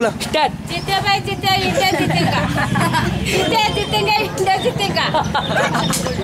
చెప్పిన స్టార్ట్. जीते भाई जीते, इंडिया जीतेगा। जीते जीतेंगे, इंडिया जीतेगा।